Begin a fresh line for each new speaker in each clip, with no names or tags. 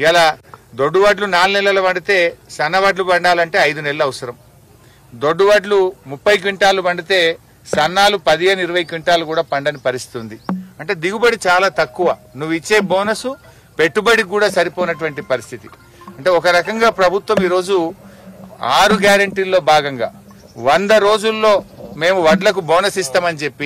ఇలా దొడ్డు వడ్లు 4 నెలలు పండితే సన్న వడ్లు పండాలంటే 5 నెలలు అవసరం. దొడ్డు వడ్లు 30 క్వింటాలు పండితే సన్నాలు 15-20 క్వింటాలు కూడా పండని పరిస్థితి ఉంది. అంటే దిగుబడి చాలా తక్కువ. నువ్వు ఇచ్చే బోనస్ పెట్టుబడికి కూడా సరిపోనటువంటి పరిస్థితి. అంటే ఒక రకంగా ప్రభుత్వం ఈరోజు 6 గ్యారెంటీల్లో భాగంగా 100 రోజుల్లో మేము వడ్లకు బోనస్ ఇస్తామని చెప్పి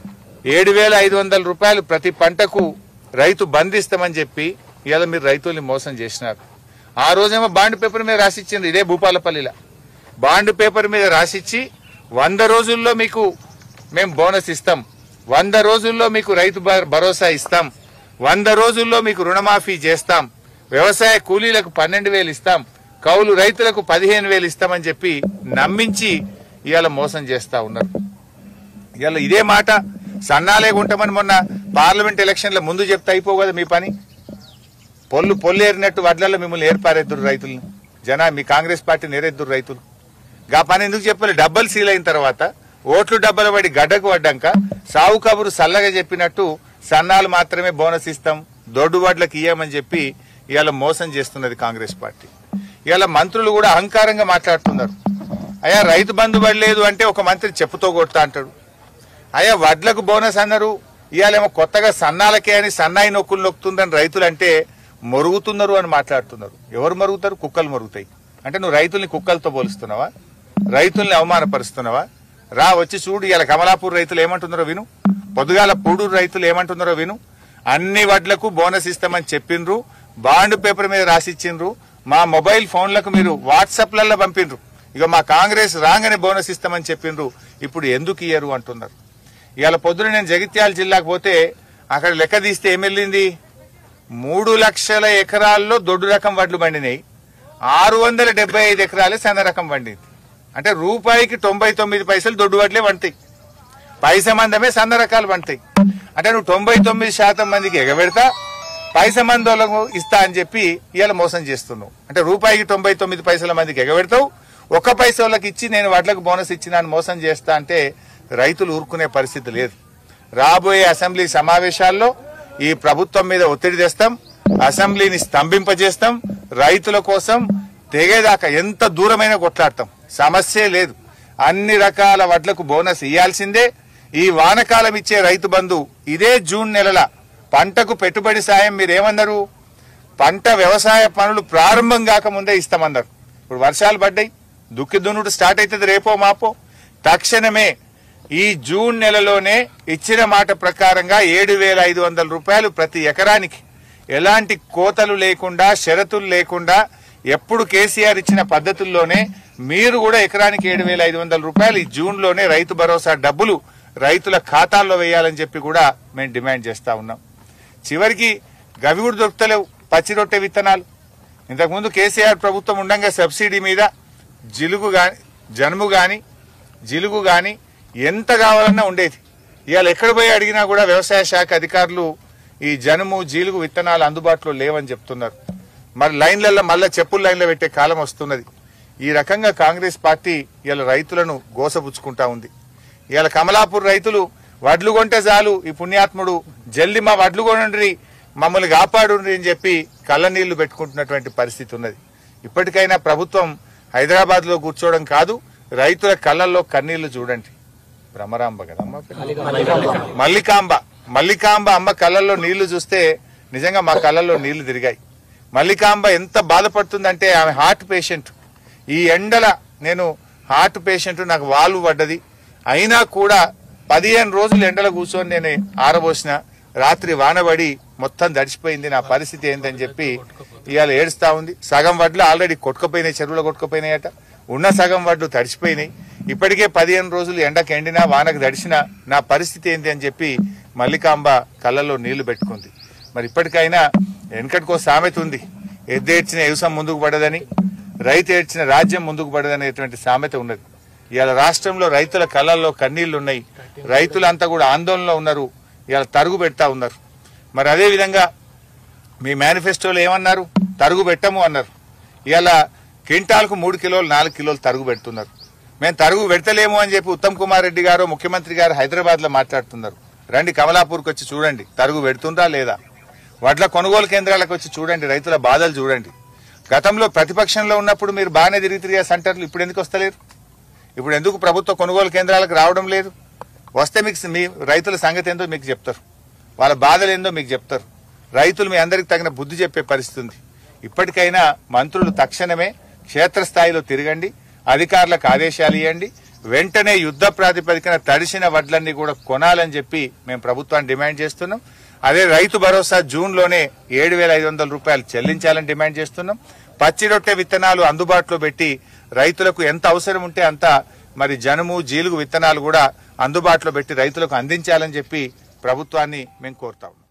7,500 రూపాయలు ప్రతి పంటకు రైతు బంధిస్తామని చెప్పి ఇవాళ మీరు రైతుల్ని మోసం చేసినారు. ఆ రోజేమో బాండ్ పేపర్ మీద రాసిచ్చింది. ఇదే భూపాలపల్లిలో బాండ్ పేపర్ మీద రాసిచ్చి 100 రోజుల్లో మీకు మేము బోనస్ ఇస్తాం, 100 రోజుల్లో మీకు రైతు భరోసా ఇస్తాం, 100 రోజుల్లో మీకు రుణమాఫీ చేస్తాం, వ్యవసాయ కూలీలకు 12,000 ఇస్తాం, కౌలు రైతులకు 15,000 ఇస్తామని చెప్పి నమ్మించి ఇవాళ మోసం చేస్తా ఉన్నారు. ఇవాళ ఇదే మాట సన్నాలే ఉంటామని మొన్న పార్లమెంట్ ఎలక్షన్ల ముందు చెప్తే అయిపో కదా మీ పని. పొల్లు ఏరినట్టు వడ్లలో మిమ్మల్ని ఏర్పారెద్దురు రైతుల్ని, మీ కాంగ్రెస్ పార్టీని ఏరెద్దురు రైతులు. గా పని ఎందుకు చెప్పాలి? డబ్బలు సీల్ అయిన తర్వాత ఓట్లు డబ్బలు పడి గడ్డకు పడ్డాక సావు కబురు సల్లగా చెప్పినట్టు సన్నాలు మాత్రమే బోనస్ ఇస్తాం, దొడ్డు వడ్లకు ఇయ్యమని చెప్పి ఇవాళ మోసం చేస్తున్నది కాంగ్రెస్ పార్టీ. ఇవాళ మంత్రులు కూడా అహంకారంగా మాట్లాడుతున్నారు. అయ్యా రైతు బంధు పడలేదు అంటే ఒక మంత్రి చెప్పుతో కొడతా అంటాడు. అయ్యా వడ్లకు బోనస్ అన్నారు, ఇవాళేమో కొత్తగా సన్నాలకే అని సన్నాయి నొక్కులు నొక్కుతుందని రైతులు అంటే మొరుగుతున్నారు అని మాట్లాడుతున్నారు. ఎవరు మరుగుతారు? కుక్కలు మరుగుతాయి. అంటే నువ్వు రైతుల్ని కుక్కలతో పోలుస్తున్నావా? రైతుల్ని అవమానపరుస్తున్నావా? రా వచ్చి చూడు. ఇవాళ కమలాపూర్ రైతులు ఏమంటున్నారో విను, పొద్దుగాల పూడూరు రైతులు ఏమంటున్నారో విను. అన్ని వడ్లకు బోనస్ ఇస్తామని చెప్పిండ్రు, బాండ్ పేపర్ మీద రాసిచ్చిండ్రు, మా మొబైల్ ఫోన్లకు మీరు వాట్సాప్లలో పంపిండ్రు. ఇక మా కాంగ్రెస్ రాగానే బోనస్ ఇస్తామని చెప్పిండ్రు, ఇప్పుడు ఎందుకు ఇయ్యరు అంటున్నారు. ఇవాళ పొద్దున నేను జగిత్యాల జిల్లాకు పోతే అక్కడ లెక్క తీస్తే ఏమెళ్ళింది, 3 లక్షల ఎకరాల్లో దొడ్డు రకం వడ్లు పండినాయి, 675 ఎకరాలే సన్న రకం పండింది. అంటే రూపాయికి 99 పైసలు దొడ్డు వడ్లే పండుతాయి, పైస మందమే సన్న రకాలు పండుతాయి. అంటే నువ్వు 99% మందికి ఎగబెడతా, పైస మందోళ్ళకు ఇస్తా అని చెప్పి ఇవాళ మోసం చేస్తున్నావు. అంటే రూపాయికి 99 పైసల మందికి ఎగబెడతావు, 1 పైస వాళ్ళకి ఇచ్చి నేను వడ్లకు బోనస్ ఇచ్చినాను మోసం చేస్తా అంటే రైతులు ఊరుకునే పరిస్థితి లేదు. రాబోయే అసెంబ్లీ సమావేశాల్లో ఈ ప్రభుత్వం మీద ఒత్తిడి తెస్తాం, అసెంబ్లీని స్తంభింపజేస్తాం, రైతుల కోసం తెగేదాకా ఎంత దూరమైనా కొట్లాడతాం, సమస్యే లేదు. అన్ని రకాల వడ్లకు బోనస్ ఇయ్యాల్సిందే. ఈ వానకాలం ఇచ్చే రైతు బంధు ఇదే జూన్ నెలల పంటకు పెట్టుబడి సాయం మీరేమన్నారు, పంట వ్యవసాయ పనులు ప్రారంభం కాకముందే ఇస్తామన్నారు. ఇప్పుడు వర్షాలు పడ్డాయి, దుక్కి దున్నుడు స్టార్ట్ అవుతుంది రేపో మాపో. తక్షణమే ఈ జూన్ నెలలోనే ఇచ్చిన మాట ప్రకారంగా 7,500 రూపాయలు ప్రతి ఎకరానికి, ఎలాంటి కోతలు లేకుండా షరతులు లేకుండా ఎప్పుడు కేసీఆర్ ఇచ్చిన పద్ధతుల్లోనే మీరు కూడా ఎకరానికి 7,500 రూపాయలు ఈ జూన్ లోనే రైతు భరోసా డబ్బులు రైతుల ఖాతాల్లో వేయాలని చెప్పి కూడా మేము డిమాండ్ చేస్తా ఉన్నాం. చివరికి గవి కూడా దొరుకుతలేవు పచ్చి రొట్టె విత్తనాలు. ఇంతకుముందు కేసీఆర్ ప్రభుత్వం ఉండగా సబ్సిడీ మీద జిలుగు గాని ఎంత కావాలన్నా ఉండేది. ఇవాళ ఎక్కడ పోయి అడిగినా కూడా వ్యవసాయ శాఖ అధికారులు ఈ జనుము జీలుగు విత్తనాలు అందుబాటులో లేవని చెప్తున్నారు. మరి లైన్లలో మళ్ళా చెప్పుల లైన్లో పెట్టే కాలం వస్తున్నది. ఈ రకంగా కాంగ్రెస్ పార్టీ ఇవాళ రైతులను గోసపుచ్చుకుంటా ఉంది. ఇవాళ కమలాపూర్ రైతులు వడ్లు కొంటే చాలు ఈ పుణ్యాత్ముడు జల్ది మా వడ్లు కొనండి, మమ్మల్ని కాపాడుండ్రి అని చెప్పి కళ్ళ నీళ్లు పెట్టుకుంటున్నటువంటి పరిస్థితి ఉన్నది. ఇప్పటికైనా ప్రభుత్వం హైదరాబాద్ లో కూర్చోవడం కాదు, రైతుల కళ్ళల్లో కన్నీళ్లు చూడండి. భ్రమరాంబ కదమ్మా, మల్లికాంబ అమ్మ కళ్ళల్లో నీళ్లు చూస్తే నిజంగా మా కళ్ళల్లో నీళ్లు తిరిగాయి. మల్లికాంబ ఎంత బాధపడుతుందంటే ఆమె హార్ట్ పేషెంట్. ఈ ఎండల నేను హార్ట్ పేషెంట్, నాకు వాల్వ్ పడ్డది, అయినా కూడా 15 రోజులు ఎండల కూర్చొని నేను ఆరబోసిన, రాత్రి వానబడి మొత్తం దడిచిపోయింది, నా పరిస్థితి ఏంటని చెప్పి ఇవాళ ఏడుస్తా ఉంది. సగం వడ్లు ఆల్రెడీ కొట్టుకుపోయినాయి, చెరువులో కొట్టుకుపోయినాయట, ఉన్న సగం వడ్లు తడిచిపోయినాయి. ఇప్పటికే 15 రోజులు ఎండకు ఎండినా వానకు దడిచినా నా పరిస్థితి ఏంటి అని చెప్పి మల్లికాంబ కళ్ళల్లో నీళ్లు పెట్టుకుంది. మరి ఇప్పటికైనా వెనకటికో సామెత ఉంది, ఎద్దేడ్చిన వ్యవసాయం ముందుకు పడదని, రైతు ఏడ్చిన రాజ్యం ముందుకు పడదనేటువంటి సామెత ఉన్నది. ఇవాళ రాష్ట్రంలో రైతుల కళ్ళల్లో కన్నీళ్లున్నాయి, రైతులంతా కూడా ఆందోళనలో ఉన్నారు, ఇవాళ తరుగు పెడతా ఉన్నారు. మరి అదేవిధంగా మీ మేనిఫెస్టోలో ఏమన్నారు, తరుగు పెట్టము అన్నారు. ఇవాళ క్వింటాల్కు 3 కిలోలు 4 కిలోలు తరుగు పెడుతున్నారు. మేము తరుగు పెడతలేము అని చెప్పి ఉత్తమ్ కుమార్ రెడ్డి గారు ముఖ్యమంత్రి గారు హైదరాబాద్ లో మాట్లాడుతున్నారు. రండి కమలాపూర్కి వచ్చి చూడండి, తరుగు పెడుతుండ్రా లేదా. వడ్ల కొనుగోలు కేంద్రాలకు వచ్చి చూడండి, రైతుల బాధలు చూడండి. గతంలో ప్రతిపక్షంలో ఉన్నప్పుడు మీరు బాగానే తిరిగి సెంటర్లు, ఇప్పుడు ఎందుకు వస్తలేరు? ఇప్పుడు ఎందుకు ప్రభుత్వ కొనుగోలు కేంద్రాలకు రావడం లేదు? వస్తే మీకు మీ రైతుల సంగతి ఏందో మీకు చెప్తారు, వాళ్ళ బాధలు ఏందో మీకు చెప్తారు. రైతులు మీ అందరికి తగిన బుద్ధి చెప్పే పరిస్థితి ఉంది. ఇప్పటికైనా మంత్రులు తక్షణమే క్షేత్రస్థాయిలో తిరగండి, అధికారులకు ఆదేశాలు ఇవ్వండి, వెంటనే యుద్ధ ప్రాతిపదికన తడిసిన వడ్లన్నీ కూడా కొనాలని చెప్పి మేము ప్రభుత్వాన్ని డిమాండ్ చేస్తున్నాం. అదే రైతు భరోసా జూన్లోనే 7,500 రూపాయలు చెల్లించాలని డిమాండ్ చేస్తున్నాం. పచ్చి రొట్టె విత్తనాలు అందుబాటులో పెట్టి రైతులకు ఎంత అవసరం ఉంటే అంత మరి జనుము జీలుగు విత్తనాలు కూడా అందుబాటులో పెట్టి రైతులకు అందించాలని చెప్పి ప్రభుత్వాన్ని మేము కోరుతాం.